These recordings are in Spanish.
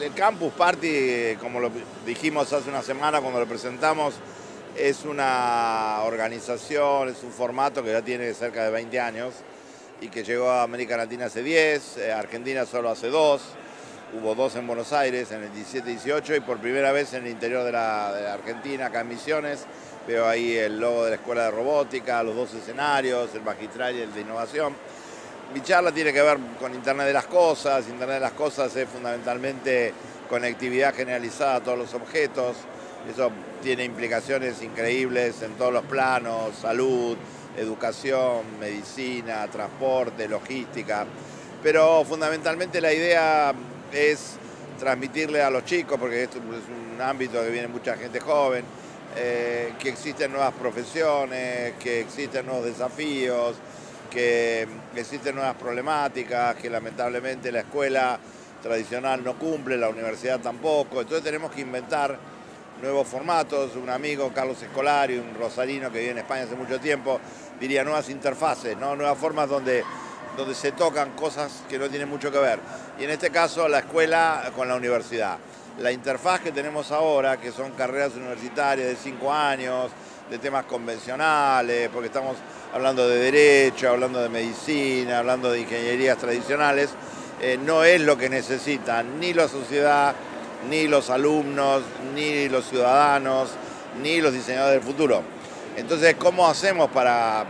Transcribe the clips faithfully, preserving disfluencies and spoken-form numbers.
el Campus Party, como lo dijimos hace una semana cuando lo presentamos, es una organización, es un formato que ya tiene cerca de veinte años y que llegó a América Latina hace diez, a Argentina solo hace dos, hubo dos en Buenos Aires en el diecisiete dieciocho y por primera vez en el interior de la, de la Argentina, acá en Misiones. Veo ahí el logo de la Escuela de Robótica, los dos escenarios, el magistral y el de innovación. Mi charla tiene que ver con Internet de las Cosas. Internet de las Cosas es fundamentalmente conectividad generalizada a todos los objetos. Eso tiene implicaciones increíbles en todos los planos: salud, educación, medicina, transporte, logística. Pero fundamentalmente la idea es transmitirle a los chicos, porque esto es un ámbito que viene mucha gente joven, eh, que existen nuevas profesiones, que existen nuevos desafíos, que existen nuevas problemáticas, que lamentablemente la escuela tradicional no cumple, la universidad tampoco. Entonces tenemos que inventar nuevos formatos. Un amigo, Carlos Escolari, un rosarino que vive en España hace mucho tiempo, diría nuevas interfaces, ¿no? Nuevas formas donde, donde se tocan cosas que no tienen mucho que ver. Y en este caso la escuela con la universidad. La interfaz que tenemos ahora, que son carreras universitarias de cinco años, de temas convencionales, porque estamos hablando de derecho, hablando de medicina, hablando de ingenierías tradicionales, eh, no es lo que necesitan ni la sociedad, ni los alumnos, ni los ciudadanos, ni los diseñadores del futuro. Entonces, ¿cómo hacemos para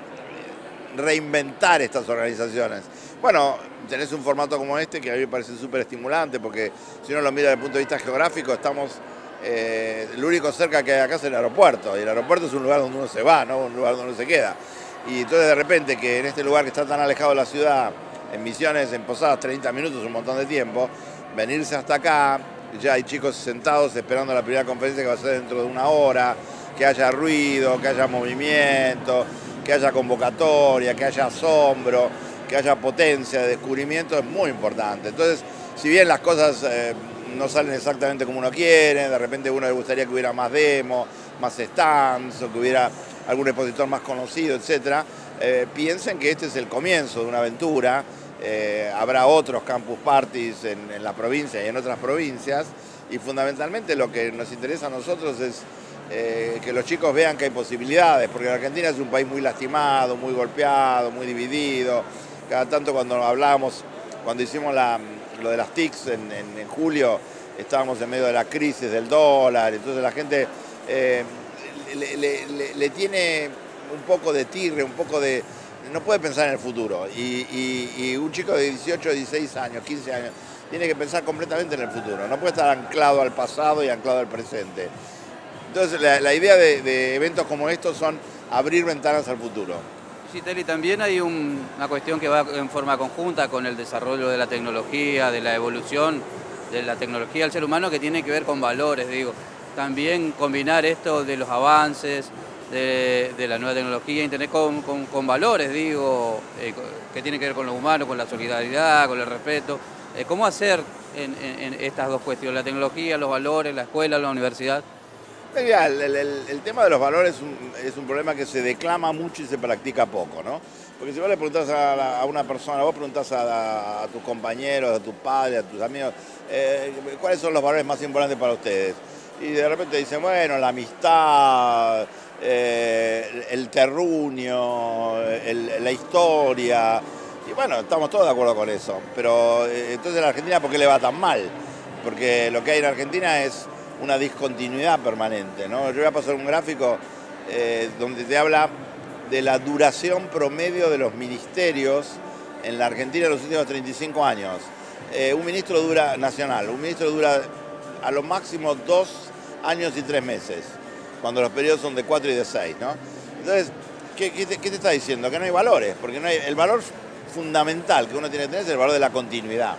reinventar estas organizaciones? Bueno, tenés un formato como este que a mí me parece súper estimulante, porque si uno lo mira desde el punto de vista geográfico, estamos... Eh, lo único cerca que hay acá es el aeropuerto, y el aeropuerto es un lugar donde uno se va, ¿no? Un lugar donde uno se queda. Y entonces de repente que en este lugar que está tan alejado de la ciudad, en Misiones, en Posadas, treinta minutos, un montón de tiempo, venirse hasta acá, ya hay chicos sentados esperando la primera conferencia que va a ser dentro de una hora, que haya ruido, que haya movimiento, que haya convocatoria, que haya asombro, que haya potencia de descubrimiento, es muy importante. Entonces, si bien las cosas... Eh, no salen exactamente como uno quiere, de repente a uno le gustaría que hubiera más demos, más stands, o que hubiera algún expositor más conocido, etcétera. Eh, piensen que este es el comienzo de una aventura. Eh, habrá otros campus parties en, en la provincia y en otras provincias, y fundamentalmente lo que nos interesa a nosotros es eh, que los chicos vean que hay posibilidades, porque la Argentina es un país muy lastimado, muy golpeado, muy dividido. Cada tanto cuando hablábamos, cuando hicimos la... lo de las T I Cs en, en, en julio, estábamos en medio de la crisis del dólar, entonces la gente eh, le, le, le, le tiene un poco de tirre, un poco de... no puede pensar en el futuro, y, y, y un chico de dieciocho, dieciséis años, quince años, tiene que pensar completamente en el futuro, no puede estar anclado al pasado y anclado al presente. Entonces la, la idea de, de eventos como estos son abrir ventanas al futuro. Sí, Teli, también hay un, una cuestión que va en forma conjunta con el desarrollo de la tecnología, de la evolución de la tecnología del ser humano, que tiene que ver con valores, digo. También combinar esto de los avances, de, de la nueva tecnología, Internet, con, con, con valores, digo, eh, que tienen que ver con lo humano, con la solidaridad, con el respeto. Eh, ¿Cómo hacer en, en, en estas dos cuestiones, la tecnología, los valores, la escuela, la universidad? Mira, el, el, el tema de los valores es un, es un problema que se declama mucho y se practica poco, ¿no? Porque si vos le preguntás a, la, a una persona, vos preguntás a, a, a tus compañeros, a tus padres, a tus amigos, eh, ¿cuáles son los valores más importantes para ustedes? Y de repente dicen, bueno, la amistad, eh, el terruño, el, la historia. Y bueno, estamos todos de acuerdo con eso. Pero eh, entonces en la Argentina, ¿por qué le va tan mal? Porque lo que hay en Argentina es una discontinuidad permanente, ¿no? Yo voy a pasar un gráfico eh, donde te habla de la duración promedio de los ministerios en la Argentina en los últimos treinta y cinco años. Eh, un ministro dura, nacional, un ministro dura a lo máximo dos años y tres meses, cuando los periodos son de cuatro y de seis, ¿no? Entonces, ¿qué, qué, te, qué te está diciendo? Que no hay valores, porque no hay, el valor fundamental que uno tiene que tener es el valor de la continuidad.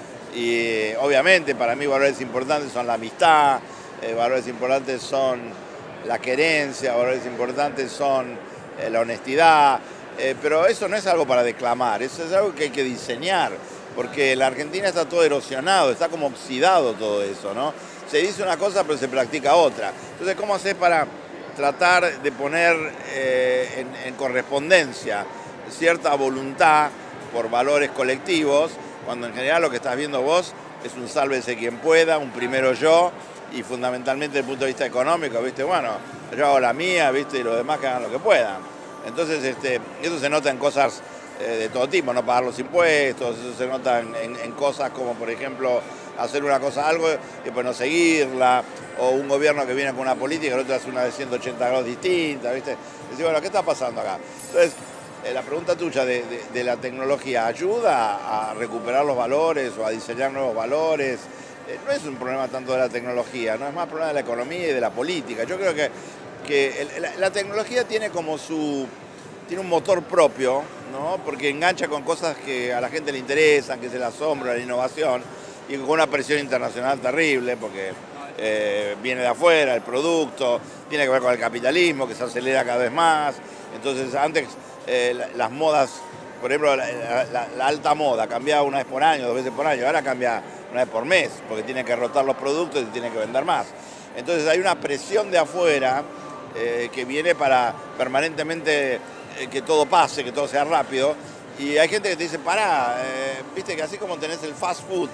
Y obviamente para mí valores importantes son la amistad, eh, valores importantes son la querencia, valores importantes son eh, la honestidad, eh, pero eso no es algo para declamar, eso es algo que hay que diseñar, porque en la Argentina está todo erosionado, está como oxidado todo eso, ¿no? Se dice una cosa pero se practica otra. Entonces, ¿cómo hacer para tratar de poner eh, en, en correspondencia cierta voluntad por valores colectivos, cuando en general lo que estás viendo vos es un sálvese quien pueda, un primero yo, y fundamentalmente desde el punto de vista económico, ¿viste? Bueno, yo hago la mía, ¿viste? Y los demás que hagan lo que puedan. Entonces, este, eso se nota en cosas eh, de todo tipo, no pagar los impuestos, eso se nota en, en, en cosas como, por ejemplo, hacer una cosa, algo, y después no seguirla, o un gobierno que viene con una política, el otro hace una de ciento ochenta grados distinta, ¿viste? Decir, bueno, ¿qué está pasando acá? Entonces, eh, la pregunta tuya de, de, de la tecnología, ¿ayuda a recuperar los valores o a diseñar nuevos valores? Eh, no es un problema tanto de la tecnología, no es más problema de la economía y de la política. Yo creo que, que el, la, la tecnología tiene como su... tiene un motor propio, ¿no? Porque engancha con cosas que a la gente le interesan, que es el asombro, la innovación, y con una presión internacional terrible, porque eh, viene de afuera el producto, tiene que ver con el capitalismo, que se acelera cada vez más. Entonces, antes eh, las modas, por ejemplo, la, la, la alta moda cambiaba una vez por año, dos veces por año, ahora cambia una vez por mes, porque tiene que rotar los productos y tiene que vender más. Entonces hay una presión de afuera eh, que viene para permanentemente eh, que todo pase, que todo sea rápido. Y hay gente que te dice, pará, eh, viste que así como tenés el fast food,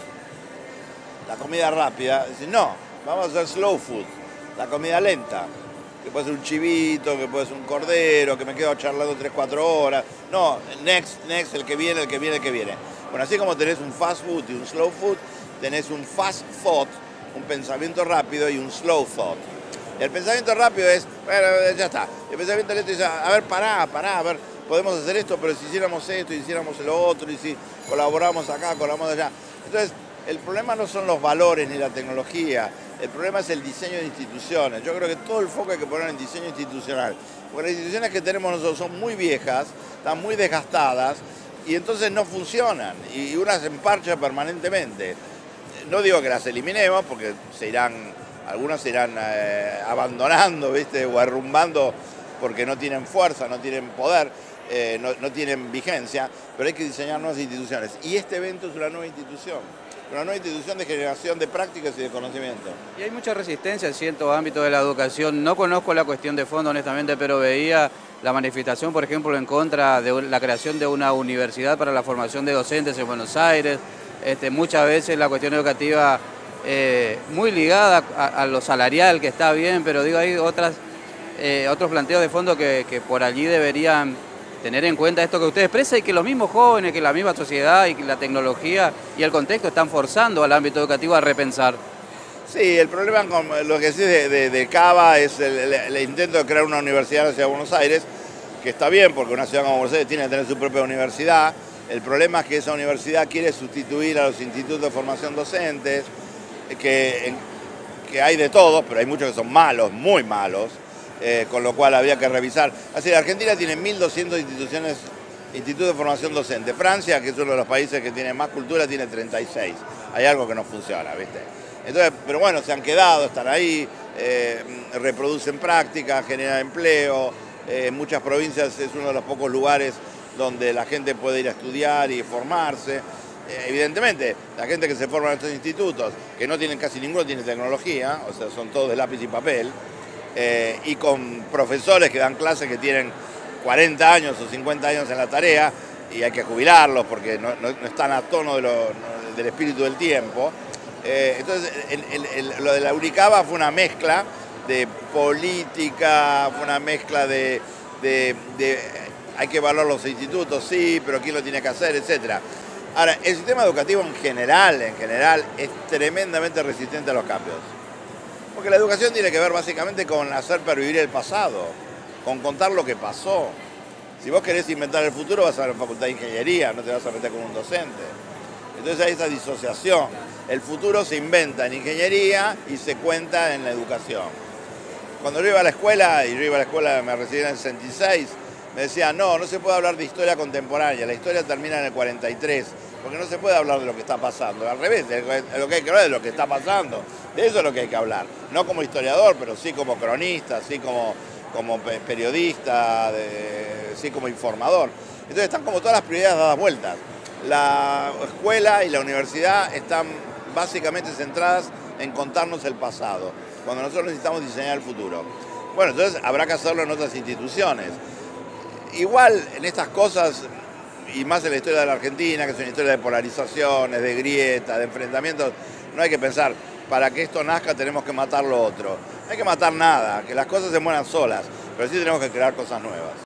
la comida rápida, dice, no, vamos a hacer slow food, la comida lenta, que puede ser un chivito, que puede ser un cordero, que me quedo charlando tres, cuatro horas. No, next, next, el que viene, el que viene, el que viene. Bueno, así como tenés un fast food y un slow food, tenés un fast thought, un pensamiento rápido y un slow thought. Y el pensamiento rápido es, bueno, ya está. El pensamiento lento dice, a ver, pará, pará, a ver, podemos hacer esto, pero si hiciéramos esto, y hiciéramos lo otro, y si colaboramos acá, colaboramos allá. Entonces, el problema no son los valores ni la tecnología, el problema es el diseño de instituciones. Yo creo que todo el foco hay que poner en diseño institucional. Porque las instituciones que tenemos nosotros son muy viejas, están muy desgastadas, y entonces no funcionan, y una se emparcha permanentemente. No digo que las eliminemos, porque se irán, algunas se irán eh, abandonando, ¿viste? O arrumbando porque no tienen fuerza, no tienen poder, eh, no, no tienen vigencia, pero hay que diseñar nuevas instituciones. Y este evento es una nueva institución. Una nueva institución de generación de prácticas y de conocimiento. Y hay mucha resistencia en ciertos ámbitos de la educación. No conozco la cuestión de fondo, honestamente, pero veía la manifestación, por ejemplo, en contra de la creación de una universidad para la formación de docentes en Buenos Aires. Este, muchas veces la cuestión educativa eh, muy ligada a, a lo salarial, que está bien, pero digo, hay otras, eh, otros planteos de fondo que, que por allí deberían tener en cuenta esto que usted expresa y que los mismos jóvenes, que la misma sociedad y que la tecnología y el contexto están forzando al ámbito educativo a repensar. Sí, el problema con lo que decís de, de, de Cava es el, el, el intento de crear una universidad en la ciudad de Buenos Aires, que está bien porque una ciudad como Buenos Aires tiene que tener su propia universidad. El problema es que esa universidad quiere sustituir a los institutos de formación docentes, que, que hay de todos, pero hay muchos que son malos, muy malos. Eh, con lo cual había que revisar. Así, la Argentina tiene mil doscientas instituciones, institutos de formación docente. Francia, que es uno de los países que tiene más cultura, tiene treinta y seis. Hay algo que no funciona, ¿viste? Entonces, pero bueno, se han quedado, están ahí, eh, reproducen prácticas, generan empleo. Eh, en muchas provincias es uno de los pocos lugares donde la gente puede ir a estudiar y formarse. Eh, evidentemente, la gente que se forma en estos institutos, que no tienen casi ninguno, tiene tecnología, o sea, son todos de lápiz y papel. Eh, y con profesores que dan clases que tienen cuarenta años o cincuenta años en la tarea y hay que jubilarlos porque no, no, no están a tono de lo, no, del espíritu del tiempo. Eh, entonces, el, el, el, lo de la Unicaba fue una mezcla de política, fue una mezcla de, de, de hay que evaluar los institutos, sí, pero quién lo tiene que hacer, etcétera. Ahora, el sistema educativo en general, en general, es tremendamente resistente a los cambios. Porque la educación tiene que ver básicamente con hacer pervivir el pasado, con contar lo que pasó. Si vos querés inventar el futuro vas a la facultad de ingeniería, no te vas a meter con un docente. Entonces hay esa disociación. El futuro se inventa en ingeniería y se cuenta en la educación. Cuando yo iba a la escuela, y yo iba a la escuela, me recibí en el sesenta y seis, me decían, no, no se puede hablar de historia contemporánea, la historia termina en el cuarenta y tres, porque no se puede hablar de lo que está pasando. Al revés, lo que hay que hablar es de lo que está pasando. De eso es lo que hay que hablar. No como historiador, pero sí como cronista, sí como, como periodista, de, sí como informador. Entonces están como todas las prioridades dadas vueltas. La escuela y la universidad están básicamente centradas en contarnos el pasado, cuando nosotros necesitamos diseñar el futuro. Bueno, entonces habrá que hacerlo en otras instituciones. Igual en estas cosas y más en la historia de la Argentina, que es una historia de polarizaciones, de grietas, de enfrentamientos, no hay que pensar, para que esto nazca tenemos que matar lo otro. No hay que matar nada, que las cosas se mueran solas, pero sí tenemos que crear cosas nuevas.